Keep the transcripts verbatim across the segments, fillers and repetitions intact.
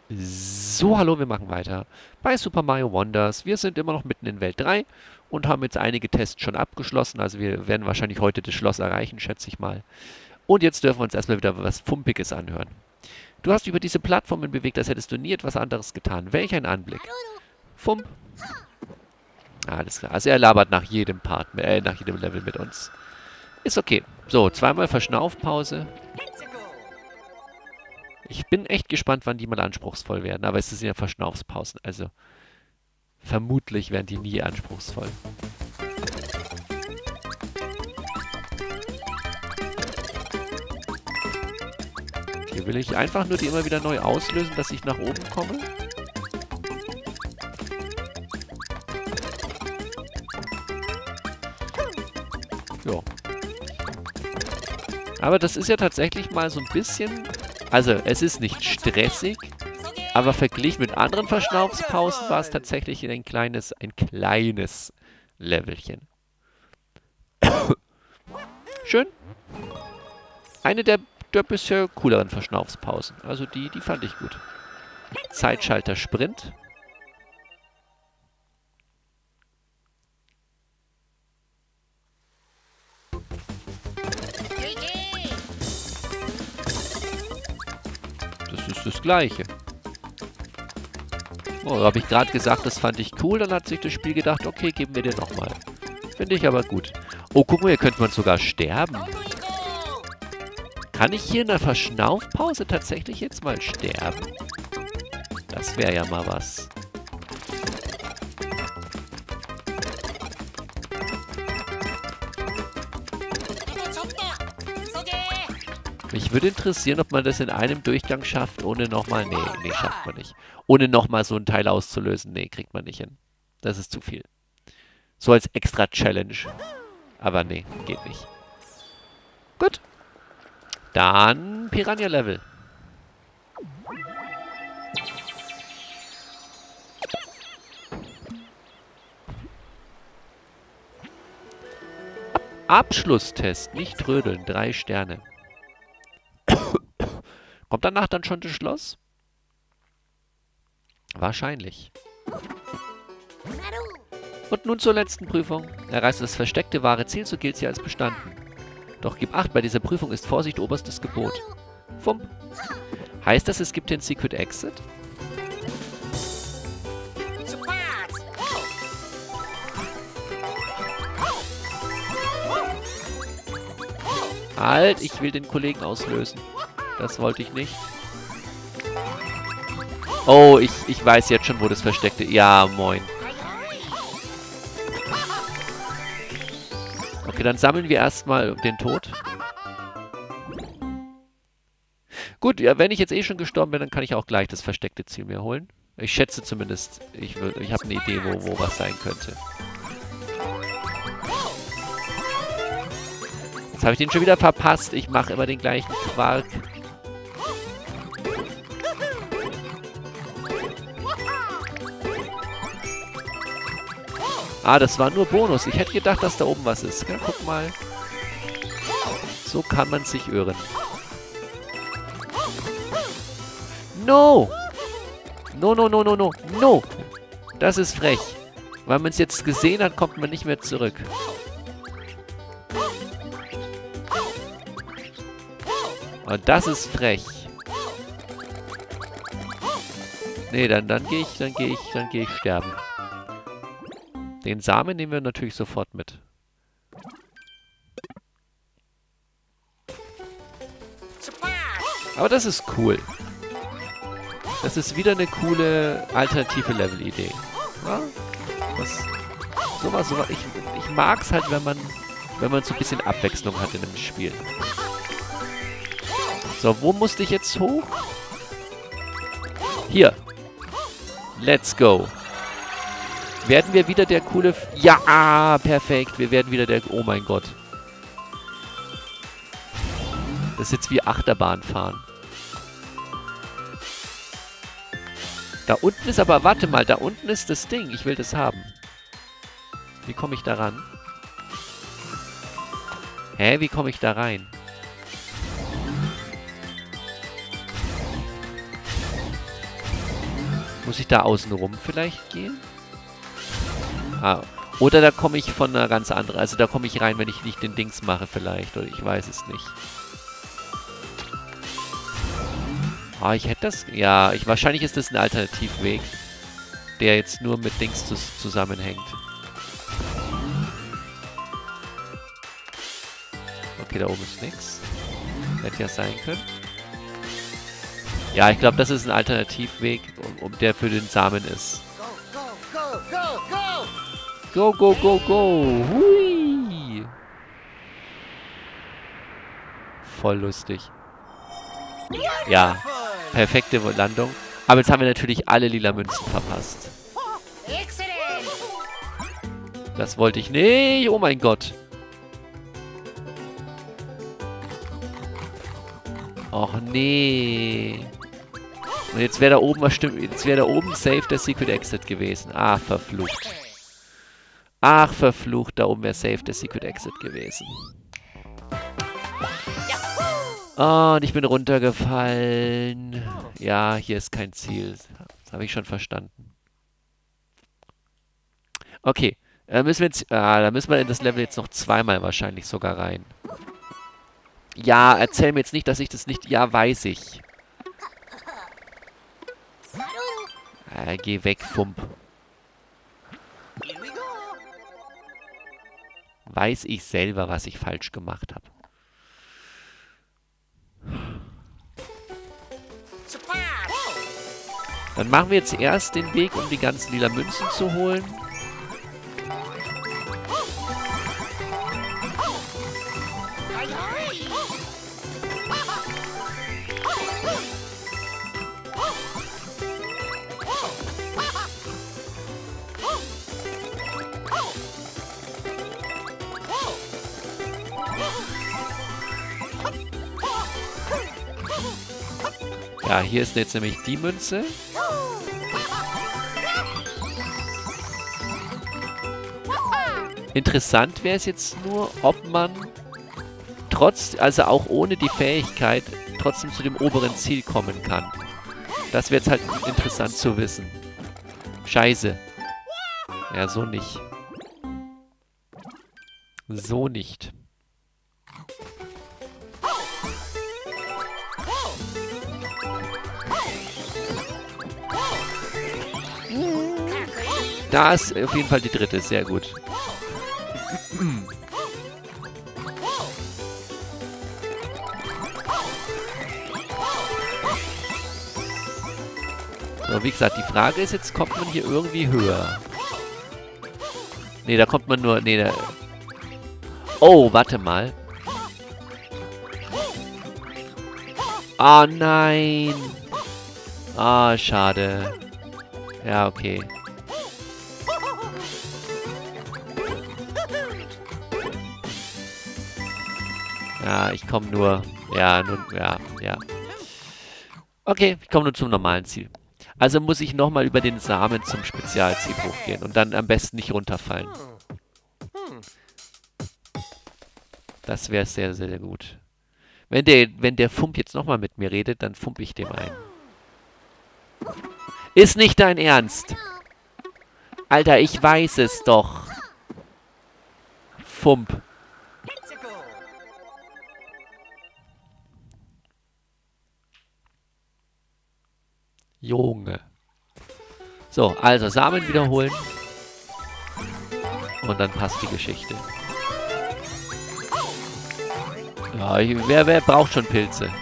So, hallo, wir machen weiter bei Super Mario Wonders. Wir sind immer noch mitten in Welt drei und haben jetzt einige Tests schon abgeschlossen. Also wir werden wahrscheinlich heute das Schloss erreichen, schätze ich mal. Und jetzt dürfen wir uns erstmal wieder was Fumpiges anhören. Du hast über diese Plattformen bewegt, als hättest du nie etwas anderes getan. Welch ein Anblick. Fump. Alles klar. Also er labert nach jedem Part, äh, nach jedem Level mit uns. Ist okay. So, zweimal Verschnaufpause. Ich bin echt gespannt, wann die mal anspruchsvoll werden. Aber es sind ja Verschnaufspausen. Also vermutlich werden die nie anspruchsvoll. Okay, will ich einfach nur die immer wieder neu auslösen, dass ich nach oben komme? Ja. Aber das ist ja tatsächlich mal so ein bisschen... Also, es ist nicht stressig, aber verglichen mit anderen Verschnaufspausen war es tatsächlich ein kleines, ein kleines Levelchen. Schön. Eine der, der bisher cooleren Verschnaufspausen. Also die, die fand ich gut. Zeitschalter Sprint. Das ist das Gleiche. Oh, habe ich gerade gesagt, das fand ich cool. Dann hat sich das Spiel gedacht, okay, geben wir dir nochmal. Finde ich aber gut. Oh, guck mal, hier könnte man sogar sterben. Kann ich hier in der Verschnaufpause tatsächlich jetzt mal sterben? Das wäre ja mal was. Mich würde interessieren, ob man das in einem Durchgang schafft, ohne nochmal... Nee, nee, schafft man nicht. Ohne nochmal so ein Teil auszulösen. Nee, kriegt man nicht hin. Das ist zu viel. So als extra Challenge. Aber nee, geht nicht. Gut. Dann Piranha-Level. Abschlusstest, nicht trödeln. Drei Sterne. Kommt danach dann schon das Schloss? Wahrscheinlich. Und nun zur letzten Prüfung. Erreichst du das versteckte wahre Ziel, so gilt sie als bestanden. Doch gib Acht, bei dieser Prüfung ist Vorsicht oberstes Gebot. Fump. Heißt das, es gibt den Secret Exit? Halt, ich will den Kollegen auslösen. Das wollte ich nicht. Oh, ich, ich weiß jetzt schon, wo das versteckte... Ja, moin. Okay, dann sammeln wir erstmal den Tod. Gut, ja, wenn ich jetzt eh schon gestorben bin, dann kann ich auch gleich das versteckte Ziel mir holen. Ich schätze zumindest, ich, ich habe eine Idee, wo, wo was sein könnte. Jetzt habe ich den schon wieder verpasst. Ich mache immer den gleichen Quark. Ah, das war nur Bonus. Ich hätte gedacht, dass da oben was ist. Ja, guck mal. So kann man sich irren. No! No, no, no, no, no. No! Das ist frech. Weil man es jetzt gesehen hat, kommt man nicht mehr zurück. Und das ist frech. Nee, dann, dann gehe ich, dann gehe ich, dann gehe ich sterben. Den Samen nehmen wir natürlich sofort mit. Aber das ist cool. Das ist wieder eine coole alternative Level-Idee. Ja? Was, sowas, sowas. Ich, ich mag es halt, wenn man, wenn man so ein bisschen Abwechslung hat in einem Spiel. So, wo musste ich jetzt hoch? Hier. Let's go. Werden wir wieder der coole... F ja, perfekt. Wir werden wieder der... Oh mein Gott. Das ist jetzt wie Achterbahn fahren. Da unten ist aber... Warte mal, da unten ist das Ding. Ich will das haben. Wie komme ich da ran? Hä, wie komme ich da rein? Muss ich da außen rum vielleicht gehen? Ah, oder da komme ich von einer ganz anderen... Also da komme ich rein, wenn ich nicht den Dings mache vielleicht. Oder ich weiß es nicht. Ah, ich hätte das... Ja, ich, wahrscheinlich ist das ein Alternativweg, der jetzt nur mit Dings zus zusammenhängt. Okay, da oben ist nichts. Hätte ja sein können. Ja, ich glaube, das ist ein Alternativweg, um, um der für den Samen ist. Go, go, go, go! Hui! Voll lustig. Ja, perfekte Landung. Aber jetzt haben wir natürlich alle lila Münzen verpasst. Das wollte ich nicht. Oh mein Gott. Och nee. Und jetzt wäre da oben was stimmt. Jetzt wäre da oben safe der Secret Exit gewesen. Ach, verflucht. Ach, verflucht. Da oben wäre safe der Secret Exit gewesen. Oh, und ich bin runtergefallen. Ja, hier ist kein Ziel. Das habe ich schon verstanden. Okay. Da müssen wir jetzt. Ah, da müssen wir in das Level jetzt noch zweimal wahrscheinlich sogar rein. Ja, erzähl mir jetzt nicht, dass ich das nicht... Ja, weiß ich. Äh, geh weg, Fump. Weiß ich selber, was ich falsch gemacht habe. Dann machen wir jetzt erst den Weg, um die ganzen lila Münzen zu holen. Ja, hier ist jetzt nämlich die Münze. Interessant wäre es jetzt nur, ob man trotz, also auch ohne die Fähigkeit, trotzdem zu dem oberen Ziel kommen kann. Das wäre jetzt halt interessant zu wissen. Scheiße. Ja, so nicht. So nicht. Da ist auf jeden Fall die dritte, sehr gut. So, wie gesagt, die Frage ist jetzt, kommt man hier irgendwie höher? Ne, da kommt man nur... Ne, da... Oh, warte mal. Oh nein. Ah, oh, schade. Ja, okay. Ja, ich komme nur... Ja, nun... Ja, ja. Okay, ich komme nur zum normalen Ziel. Also muss ich nochmal über den Samen zum Spezialziel hochgehen und dann am besten nicht runterfallen. Das wäre sehr, sehr gut. Wenn der, wenn der Fump jetzt nochmal mit mir redet, dann fump ich dem ein. Ist nicht dein Ernst? Alter, ich weiß es doch. Fump. Junge. So, also Samen wiederholen. Und dann passt die Geschichte. Ja, wer, wer braucht schon Pilze?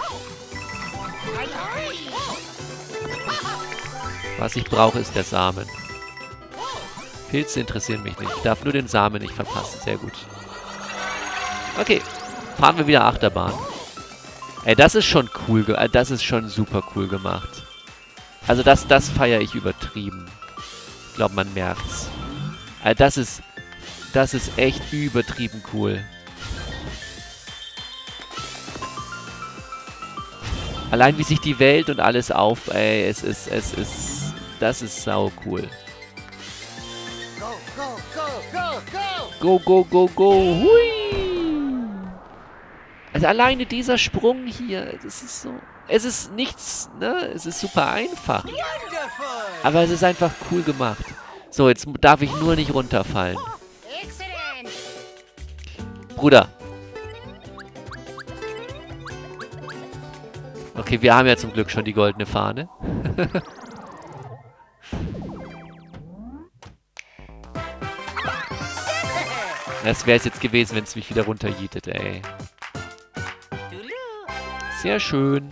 Was ich brauche, ist der Samen. Pilze interessieren mich nicht. Ich darf nur den Samen nicht verpassen. Sehr gut. Okay. Fahren wir wieder Achterbahn. Ey, das ist schon cool. Das ist schon super cool gemacht. Also das, das feiere ich übertrieben. Ich glaube, man merkt's. Also das ist, das ist echt übertrieben cool. Allein wie sich die Welt und alles auf, ey, es ist, es ist, das ist sau cool. Go, go, go, go, hui! Also alleine dieser Sprung hier, das ist so... Es ist nichts, ne? Es ist super einfach. Aber es ist einfach cool gemacht. So, jetzt darf ich nur nicht runterfallen. Bruder. Okay, wir haben ja zum Glück schon die goldene Fahne. Das wäre es jetzt gewesen, wenn es mich wieder runterjietet, ey. Sehr schön.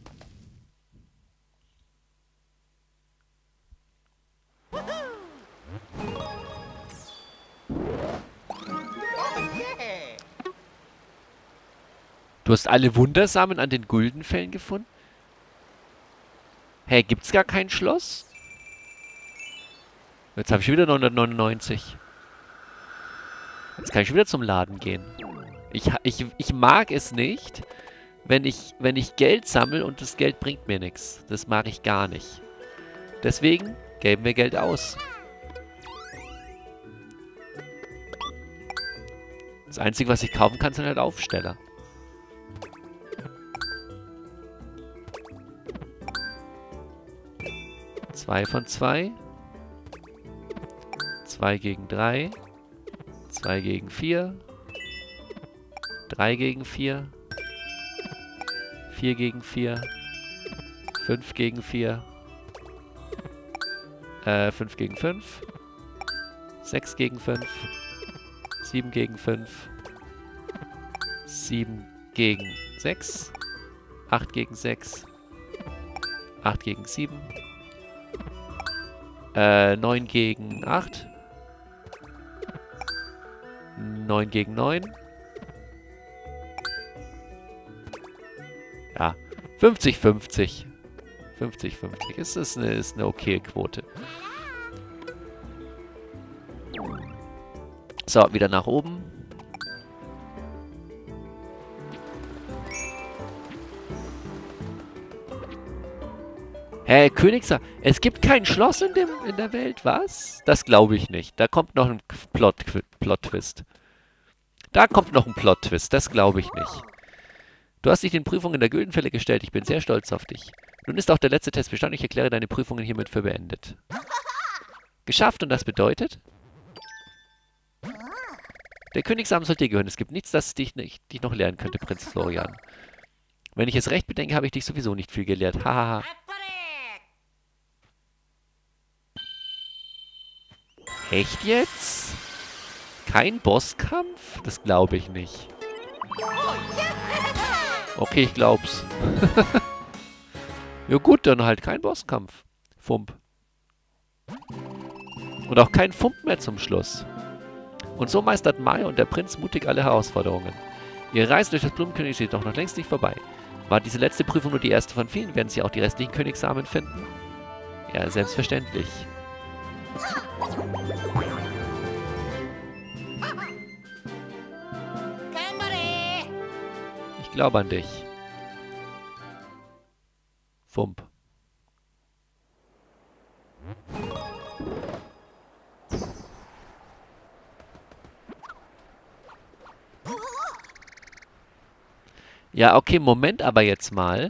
Du hast alle Wundersamen an den Guldenfällen gefunden? Hä, hey, gibt's gar kein Schloss? Jetzt habe ich wieder neunhundertneunundneunzig. Jetzt kann ich wieder zum Laden gehen. Ich, ich, ich mag es nicht, wenn ich, wenn ich Geld sammle und das Geld bringt mir nichts. Das mag ich gar nicht. Deswegen geben wir Geld aus. Das Einzige, was ich kaufen kann, sind halt Aufsteller. Zwei von zwei. Zwei gegen drei. Zwei gegen vier. Drei gegen vier. Vier gegen vier. Fünf gegen vier. Äh, fünf gegen fünf. Sechs gegen fünf. Sieben gegen fünf. Sieben gegen sechs. Acht gegen sechs. Acht gegen sieben. Äh, neun gegen acht. neun gegen neun. Ja, fünfzig fünfzig. fünfzig fünfzig. Ist, ist, eine, ist eine okay Quote. So, wieder nach oben. Hä, Königshaar. Es gibt kein Schloss in, dem, in der Welt, was? Das glaube ich nicht. Da kommt noch ein Plot, Plot-Twist. Da kommt noch ein Plot-Twist. Das glaube ich nicht. Du hast dich den Prüfungen der Güldenfälle gestellt. Ich bin sehr stolz auf dich. Nun ist auch der letzte Test bestanden. Ich erkläre deine Prüfungen hiermit für beendet. Geschafft, und das bedeutet? Der Königssamen soll dir gehören. Es gibt nichts, das dich, nicht, dich noch lernen könnte, Prinz Florian. Wenn ich es recht bedenke, habe ich dich sowieso nicht viel gelehrt. Hahaha. Echt jetzt? Kein Bosskampf? Das glaube ich nicht. Okay, ich glaub's. Ja gut, dann halt kein Bosskampf. Fump. Und auch kein Fump mehr zum Schluss. Und so meistert Maya und der Prinz mutig alle Herausforderungen. Ihre Reise durch das Blumenkönig ist jedoch noch längst nicht vorbei. War diese letzte Prüfung nur die erste von vielen? Werden Sie auch die restlichen Königssamen finden? Ja, selbstverständlich. Ich glaube an dich. Fump. Ja, okay, Moment aber jetzt mal.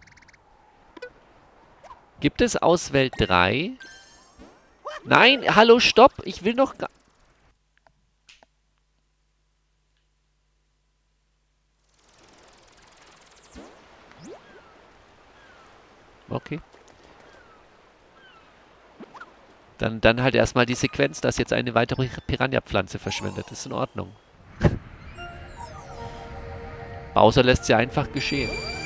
Gibt es aus Welt drei? Nein, hallo, stopp. Ich will noch... Okay. Dann, dann halt erstmal die Sequenz, dass jetzt eine weitere Piranha-Pflanze verschwindet. Ist in Ordnung. Bowser lässt sie einfach geschehen.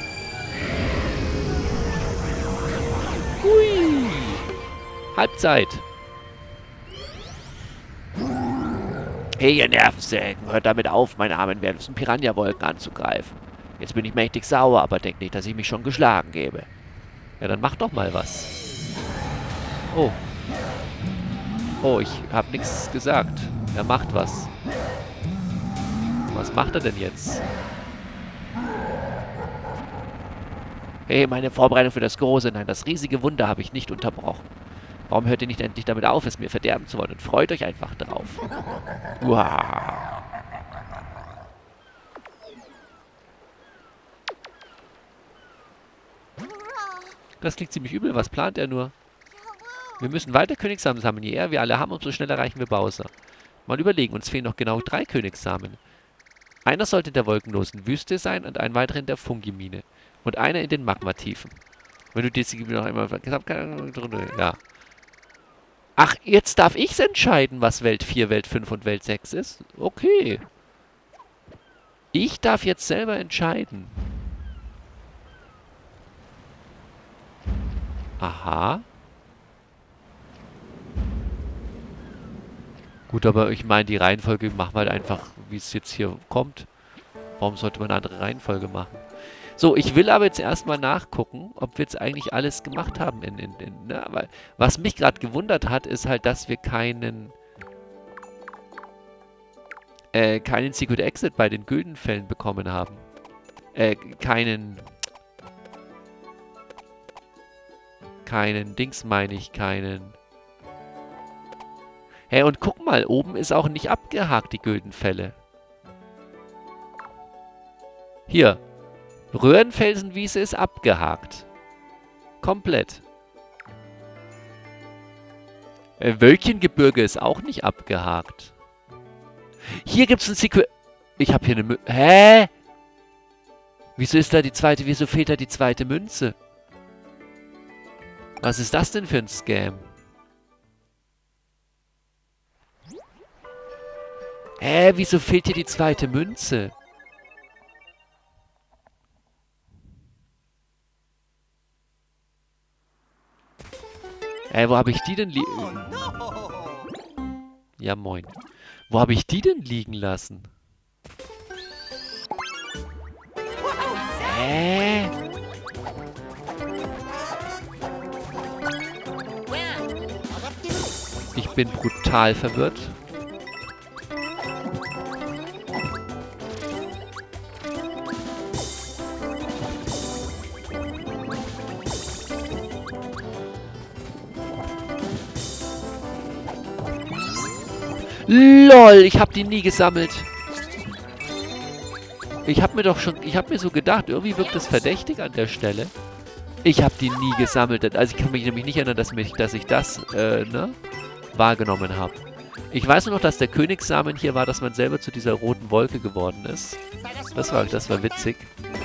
Hui! Halbzeit. Hey, ihr Nervensägen, hört damit auf, meine armen wertlosen Piranha-Wolken anzugreifen. Jetzt bin ich mächtig sauer, aber denkt nicht, dass ich mich schon geschlagen gebe. Ja, dann mach doch mal was. Oh. Oh, ich hab nichts gesagt. Er macht was. Was macht er denn jetzt? Hey, meine Vorbereitung für das große, nein, das riesige Wunder habe ich nicht unterbrochen. Warum hört ihr nicht endlich damit auf, es mir verderben zu wollen und freut euch einfach drauf? Uah. Das klingt ziemlich übel. Was plant er nur? Wir müssen weiter Königssamen sammeln. Je eher wir alle haben, umso schneller erreichen wir Bowser. Mal überlegen, uns fehlen noch genau drei Königssamen. Einer sollte in der wolkenlosen Wüste sein und ein weiterer in der Fungi-Mine. Und einer in den Magmatiefen. Wenn du diese noch einmal... Ja. Ach, jetzt darf ich entscheiden, was Welt vier, Welt fünf und Welt sechs ist? Okay. Ich darf jetzt selber entscheiden. Aha. Gut, aber ich meine, die Reihenfolge machen wir halt einfach, wie es jetzt hier kommt. Warum sollte man eine andere Reihenfolge machen? So, ich will aber jetzt erstmal nachgucken, ob wir jetzt eigentlich alles gemacht haben. In, in, in, ne? Weil, was mich gerade gewundert hat, ist halt, dass wir keinen äh, keinen Secret Exit bei den Güldenfällen bekommen haben. Äh, keinen keinen Dings meine ich, keinen... Hey, und guck mal, oben ist auch nicht abgehakt, die Güldenfälle. Hier. Röhrenfelsenwiese ist abgehakt. Komplett. Äh, Wölkchengebirge ist auch nicht abgehakt. Hier gibt's ein Secret... Ich habe hier eine Münze... Hä? Wieso ist da die zweite... Wieso fehlt da die zweite Münze? Was ist das denn für ein Scam? Hä, wieso fehlt hier die zweite Münze? Hä, wo habe ich die denn li... Ja, moin. Wo habe ich die denn liegen lassen? Hä? Ich bin brutal verwirrt. LOL, ich habe die nie gesammelt. Ich habe mir doch schon, ich habe mir so gedacht, irgendwie wirkt das verdächtig an der Stelle. Ich habe die nie gesammelt. Also ich kann mich nämlich nicht erinnern, dass, mich, dass ich das, äh, ne, wahrgenommen habe. Ich weiß nur noch, dass der Königssamen hier war, dass man selber zu dieser roten Wolke geworden ist. Das war, das war witzig.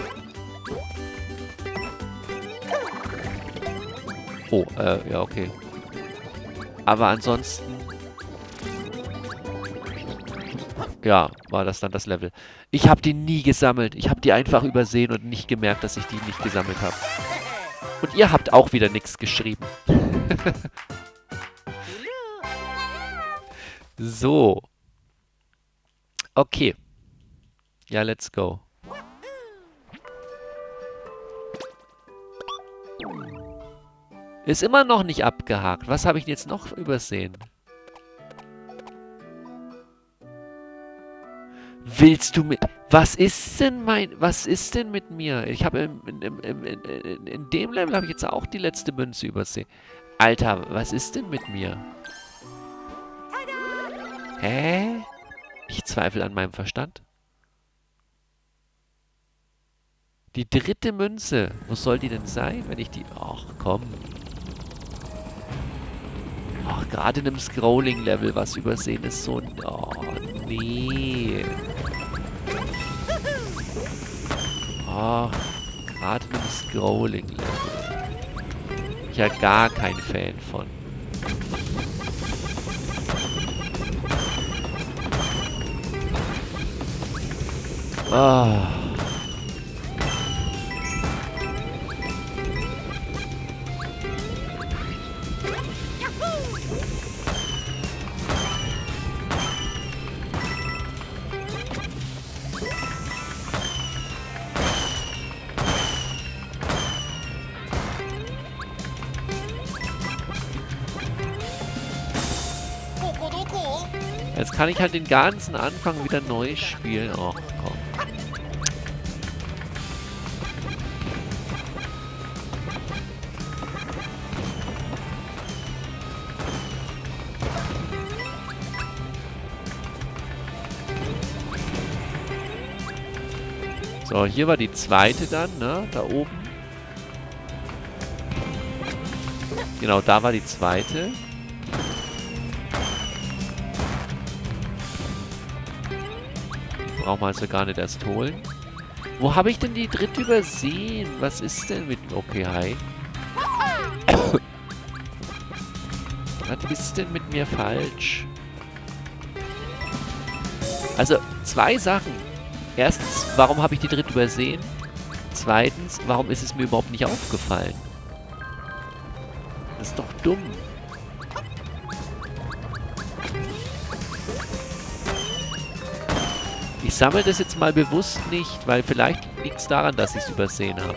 Oh, äh, ja, okay. Aber ansonsten... Ja, war das dann das Level. Ich habe die nie gesammelt. Ich habe die einfach übersehen und nicht gemerkt, dass ich die nicht gesammelt habe. Und ihr habt auch wieder nichts geschrieben. So. Okay. Ja, let's go. Ist immer noch nicht abgehakt. Was habe ich jetzt noch übersehen? Willst du mit... Was ist denn mein... Was ist denn mit mir? Ich habe in, in, in, in, in dem Level habe ich jetzt auch die letzte Münze übersehen. Alter, was ist denn mit mir? Hä? Ich zweifle an meinem Verstand. Die dritte Münze. Wo soll die denn sein, wenn ich die... Ach, komm. Ach, gerade in einem Scrolling-Level was übersehen ist so... Oh, nee. Ach, gerade in einem Scrolling-Level. Ich ja gar kein Fan von. Ah. Jetzt kann ich halt den ganzen Anfang wieder neu spielen. Oh, komm. So, hier war die zweite dann, ne? Da oben. Genau, da war die zweite. Brauchen wir also gar nicht erst holen. Wo habe ich denn die dritte übersehen? Was ist denn mit... Okay, hi. Was ist denn mit mir falsch? Also, zwei Sachen. Erstens, warum habe ich die dritte übersehen? Zweitens, warum ist es mir überhaupt nicht aufgefallen? Das ist doch dumm. Ich sammle das jetzt mal bewusst nicht, weil vielleicht liegt es daran, dass ich es übersehen habe.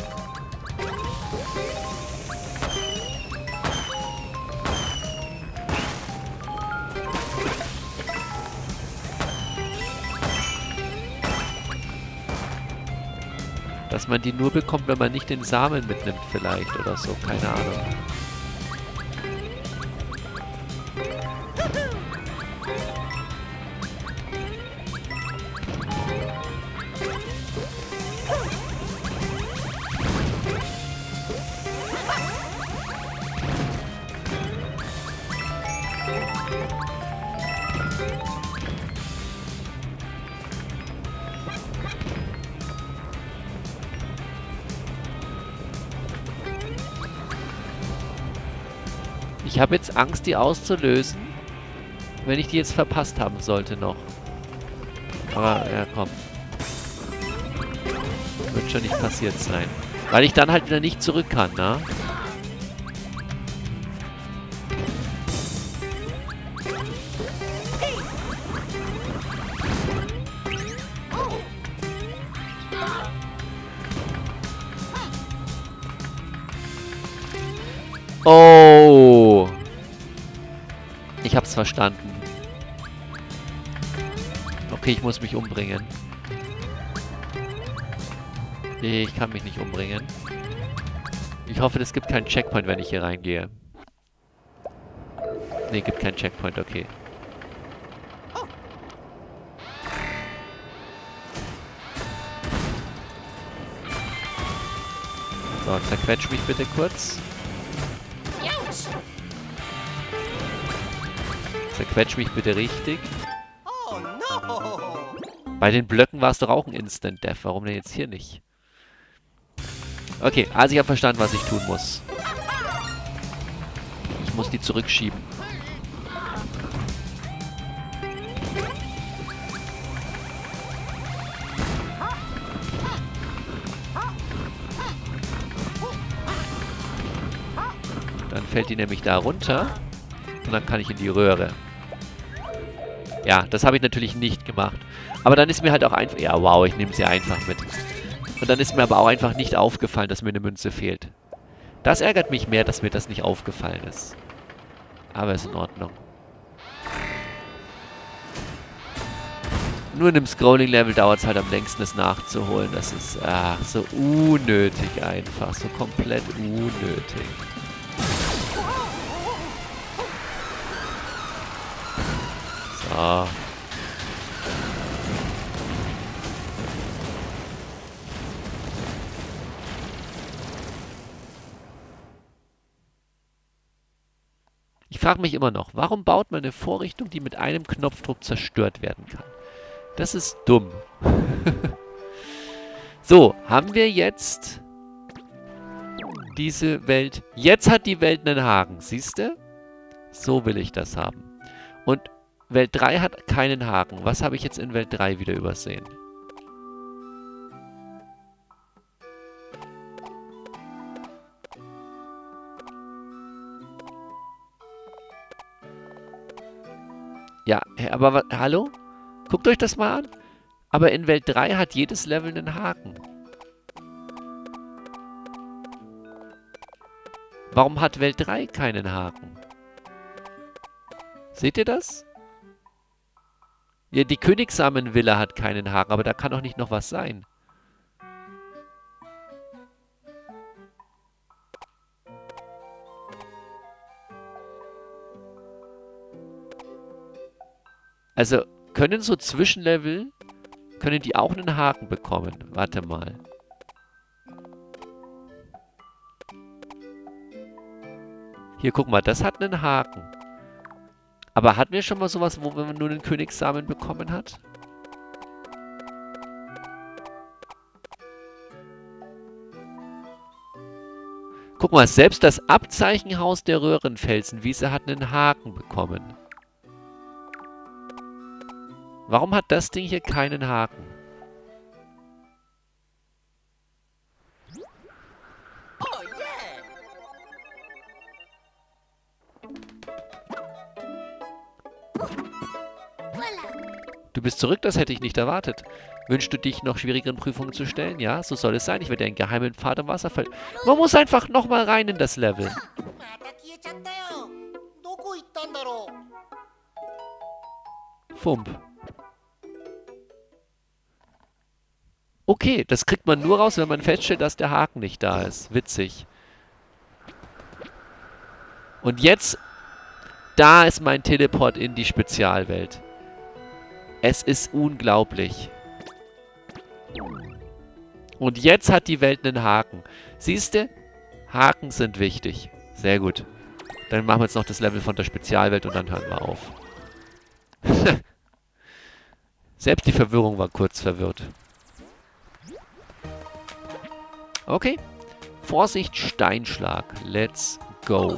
Dass man die nur bekommt, wenn man nicht den Samen mitnimmt vielleicht oder so. Keine Ahnung. Ich habe jetzt Angst, die auszulösen, wenn ich die jetzt verpasst haben sollte noch. Aber, ja, komm. Wird schon nicht passiert sein. Weil ich dann halt wieder nicht zurück kann, ne? Oh! Ich hab's verstanden. Okay, ich muss mich umbringen. Ich kann mich nicht umbringen. Ich hoffe, es gibt keinen Checkpoint, wenn ich hier reingehe. Ne, gibt keinen Checkpoint, okay. So, zerquetsch mich bitte kurz. Zerquetsch mich bitte richtig. Oh no! Bei den Blöcken war es doch auch ein Instant Death. Warum denn jetzt hier nicht? Okay, also ich habe verstanden, was ich tun muss. Ich muss die zurückschieben. Dann fällt die nämlich da runter. Und dann kann ich in die Röhre. Ja, das habe ich natürlich nicht gemacht. Aber dann ist mir halt auch einfach... Ja, wow, ich nehme sie einfach mit. Und dann ist mir aber auch einfach nicht aufgefallen, dass mir eine Münze fehlt. Das ärgert mich mehr, dass mir das nicht aufgefallen ist. Aber ist in Ordnung. Nur in einem Scrolling-Level dauert es halt am längsten, es nachzuholen. Das ist ach, so unnötig einfach. So komplett unnötig. So. Ich frage mich immer noch, warum baut man eine Vorrichtung, die mit einem Knopfdruck zerstört werden kann? Das ist dumm. So, haben wir jetzt diese Welt... Jetzt hat die Welt einen Haken, siehst du? So will ich das haben. Und Welt drei hat keinen Haken. Was habe ich jetzt in Welt drei wieder übersehen? Ja, aber wa- hallo? Guckt euch das mal an. Aber in Welt drei hat jedes Level einen Haken. Warum hat Welt drei keinen Haken? Seht ihr das? Ja, die Königssamenvilla hat keinen Haken, aber da kann doch nicht noch was sein. Also, können so Zwischenlevel, können die auch einen Haken bekommen? Warte mal. Hier, guck mal, das hat einen Haken. Aber hatten wir schon mal sowas, wo man nur einen Königssamen bekommen hat? Guck mal, selbst das Abzeichenhaus der Röhrenfelsenwiese hat einen Haken bekommen. Warum hat das Ding hier keinen Haken? Oh yeah! Du bist zurück, das hätte ich nicht erwartet. Wünschst du dich, noch schwierigeren Prüfungen zu stellen? Ja, so soll es sein. Ich werde einen geheimen Pfad im Wasserfall. Man muss einfach nochmal rein in das Level. また消えちゃったよ。どこ行ったんだろう。 Fump. Okay, das kriegt man nur raus, wenn man feststellt, dass der Haken nicht da ist. Witzig. Und jetzt, da ist mein Teleport in die Spezialwelt. Es ist unglaublich. Und jetzt hat die Welt einen Haken. Siehst du? Haken sind wichtig. Sehr gut. Dann machen wir jetzt noch das Level von der Spezialwelt und dann hören wir auf. Selbst die Verwirrung war kurz verwirrt. Okay. Vorsicht, Steinschlag. Let's go.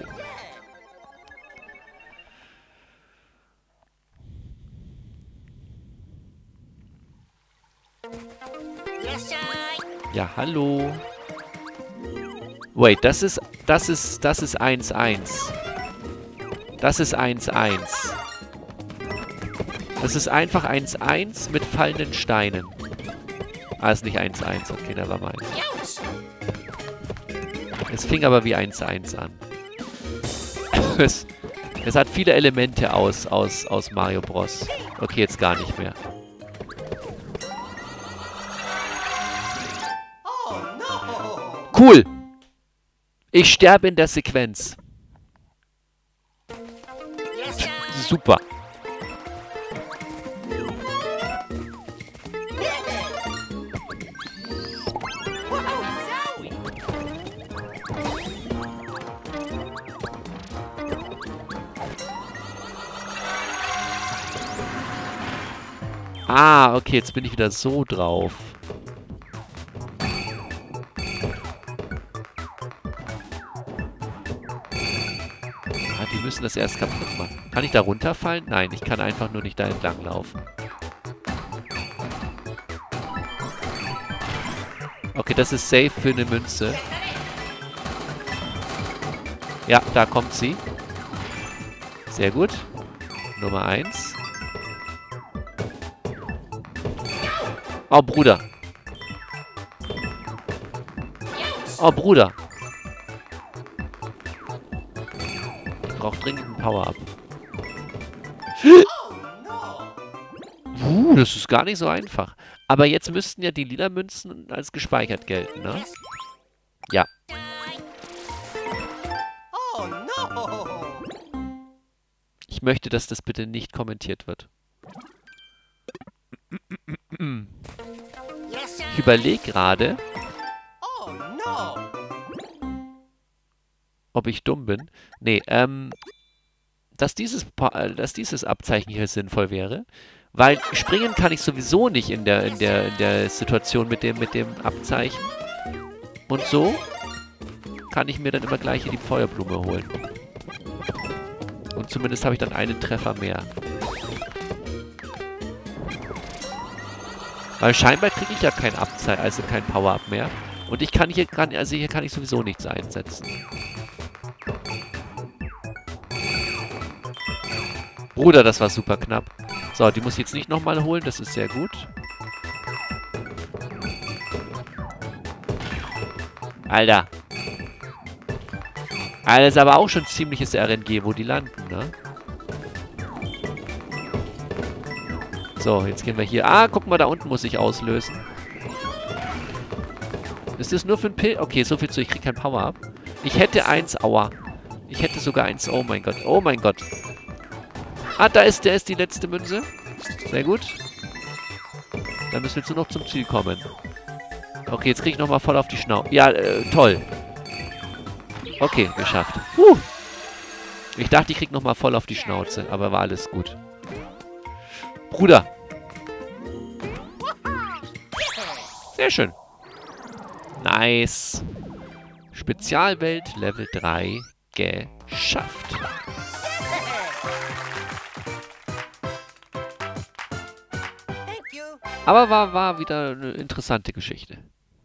Ja, hallo. Wait, das ist, das ist, das ist eins eins. Das ist eins eins. Das ist einfach eins eins mit fallenden Steinen. Ah, ist nicht eins eins. Okay, da war meins. Es fing aber wie eins eins an. es, es hat viele Elemente aus, aus, aus Mario Bros. Okay, jetzt gar nicht mehr. Oh no! Cool! Ich sterbe in der Sequenz. Super. Ah, okay, jetzt bin ich wieder so drauf. Ah, die müssen das erst kaputt machen. Kann ich da runterfallen? Nein, ich kann einfach nur nicht da entlang laufen. Okay, das ist safe für eine Münze. Ja, da kommt sie. Sehr gut. Nummer eins. Oh, Bruder. Oh, Bruder. Ich brauche dringend einen Power-Up. Uh, das ist gar nicht so einfach. Aber jetzt müssten ja die lila Münzen als gespeichert gelten, ne? Ja. Oh no! Ich möchte, dass das bitte nicht kommentiert wird. Ich überlege gerade, Oh no! ob ich dumm bin. Nee, ähm, dass dieses, Pa- äh, dass dieses Abzeichen hier sinnvoll wäre. Weil springen kann ich sowieso nicht in der, in der, in der Situation mit dem, mit dem Abzeichen. Und so kann ich mir dann immer gleich hier die Feuerblume holen. Und zumindest habe ich dann einen Treffer mehr. Weil scheinbar kriege ich ja kein Abzeichen, also kein Power-Up mehr. Und ich kann hier gerade, also hier kann ich sowieso nichts einsetzen. Bruder, das war super knapp. So, die muss ich jetzt nicht nochmal holen, das ist sehr gut. Alter. Alter, das ist aber auch schon ziemliches R N G, wo die landen, ne? So, jetzt gehen wir hier. Ah, guck mal, da unten muss ich auslösen. Ist das nur für ein Pill? Okay, so viel zu, ich krieg kein Power-Up. Ich hätte eins, aua. Ich hätte sogar eins, oh mein Gott, oh mein Gott. Ah, da ist, der ist die letzte Münze. Sehr gut. Dann müssen wir jetzt nur noch zum Ziel kommen. Okay, jetzt krieg ich nochmal voll auf die Schnauze. Ja, äh, toll. Okay, geschafft. Puh. Ich dachte, ich krieg nochmal voll auf die Schnauze, aber war alles gut. Bruder. Sehr schön. Nice. Spezialwelt Level drei geschafft. Thank you. Aber war, war wieder eine interessante Geschichte.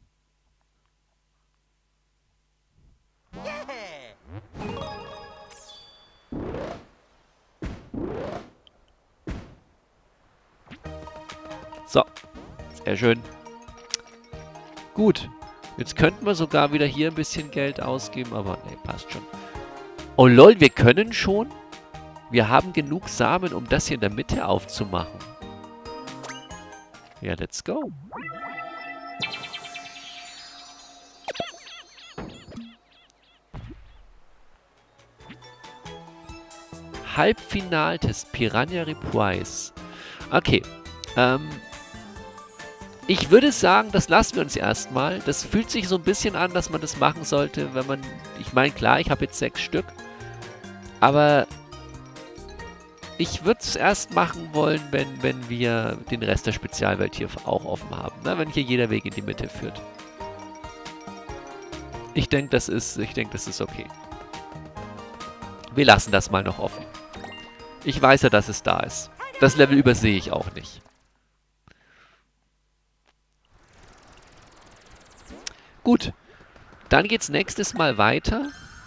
So. Sehr schön. Gut. Jetzt könnten wir sogar wieder hier ein bisschen Geld ausgeben, aber ne, passt schon. Oh lol, wir können schon? Wir haben genug Samen, um das hier in der Mitte aufzumachen. Ja, let's go. Halbfinaltest Piranha Reprise. Okay. Ähm... Ich würde sagen, das lassen wir uns erstmal. Das fühlt sich so ein bisschen an, dass man das machen sollte, wenn man... Ich meine, klar, ich habe jetzt sechs Stück. Aber ich würde es erst machen wollen, wenn, wenn wir den Rest der Spezialwelt hier auch offen haben. Ne? Wenn hier jeder Weg in die Mitte führt. Ich denke, das ist, ich denke, das ist okay. Wir lassen das mal noch offen. Ich weiß ja, dass es da ist. Das Level übersehe ich auch nicht. Gut, dann geht's nächstes Mal weiter.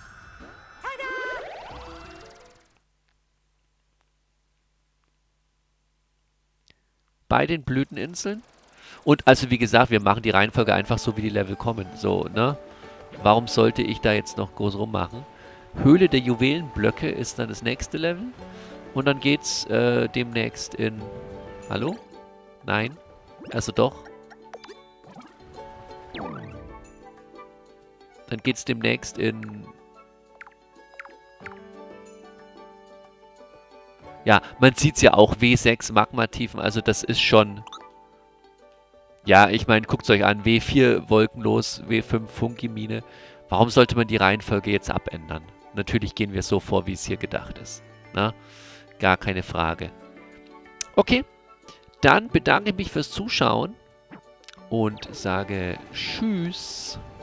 Bei den Blüteninseln. Und also wie gesagt, wir machen die Reihenfolge einfach so, wie die Level kommen. So, ne? Warum sollte ich da jetzt noch groß rummachen? Höhle der Juwelenblöcke ist dann das nächste Level. Und dann geht's äh, demnächst in... Hallo? Nein? Also doch. Dann geht's demnächst in... Ja, man sieht's ja auch, W sechs Magmatiefen, also das ist schon... Ja, ich meine, guckt's euch an, W vier Wolkenlos, W fünf Funkimine. Warum sollte man die Reihenfolge jetzt abändern? Natürlich gehen wir so vor, wie es hier gedacht ist. Na? Gar keine Frage. Okay, dann bedanke ich mich fürs Zuschauen und sage Tschüss.